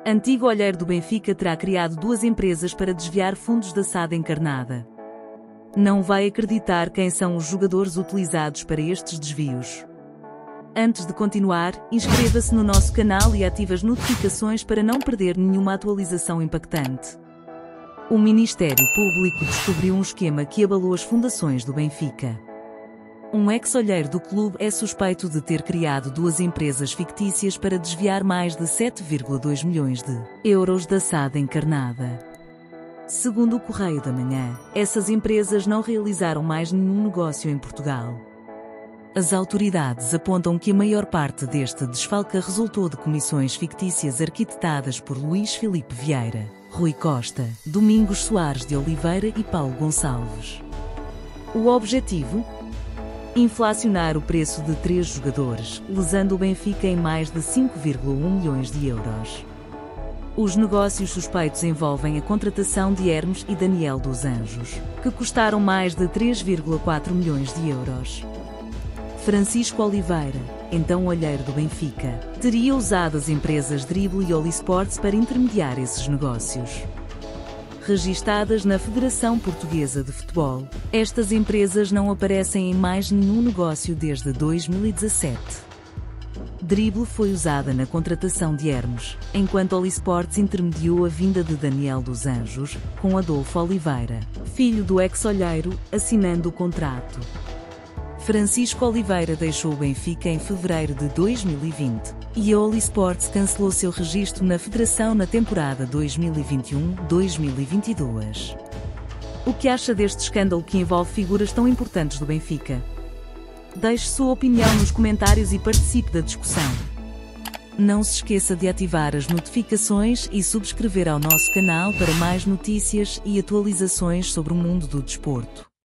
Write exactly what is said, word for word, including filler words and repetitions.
Antigo olheiro do Benfica terá criado duas empresas para desviar fundos da S A D encarnada. Não vai acreditar quem são os jogadores utilizados para estes desvios. Antes de continuar, inscreva-se no nosso canal e ative as notificações para não perder nenhuma atualização impactante. O Ministério Público descobriu um esquema que abalou as fundações do Benfica. Um ex-olheiro do clube é suspeito de ter criado duas empresas fictícias para desviar mais de sete vírgula dois milhões de euros da S A D encarnada. Segundo o Correio da Manhã, essas empresas não realizaram mais nenhum negócio em Portugal. As autoridades apontam que a maior parte deste desfalque resultou de comissões fictícias arquitetadas por Luís Filipe Vieira, Rui Costa, Domingos Soares de Oliveira e Paulo Gonçalves. O objetivo? Inflacionar o preço de três jogadores, lesando o Benfica em mais de cinco vírgula um milhões de euros. Os negócios suspeitos envolvem a contratação de Hermes e Daniel dos Anjos, que custaram mais de três vírgula quatro milhões de euros. Francisco Oliveira, então olheiro do Benfica, teria usado as empresas Drible e Olisports para intermediar esses negócios. Registadas na Federação Portuguesa de Futebol, estas empresas não aparecem em mais nenhum negócio desde dois mil e dezassete. Drible foi usada na contratação de Hermes, enquanto Olisports intermediou a vinda de Daniel dos Anjos, com Adolfo Oliveira, filho do ex-olheiro, assinando o contrato. Francisco Oliveira deixou o Benfica em fevereiro de dois mil e vinte, e a Olisports cancelou seu registro na Federação na temporada dois mil e vinte e um a dois mil e vinte e dois. O que acha deste escândalo que envolve figuras tão importantes do Benfica? Deixe sua opinião nos comentários e participe da discussão. Não se esqueça de ativar as notificações e subscrever ao nosso canal para mais notícias e atualizações sobre o mundo do desporto.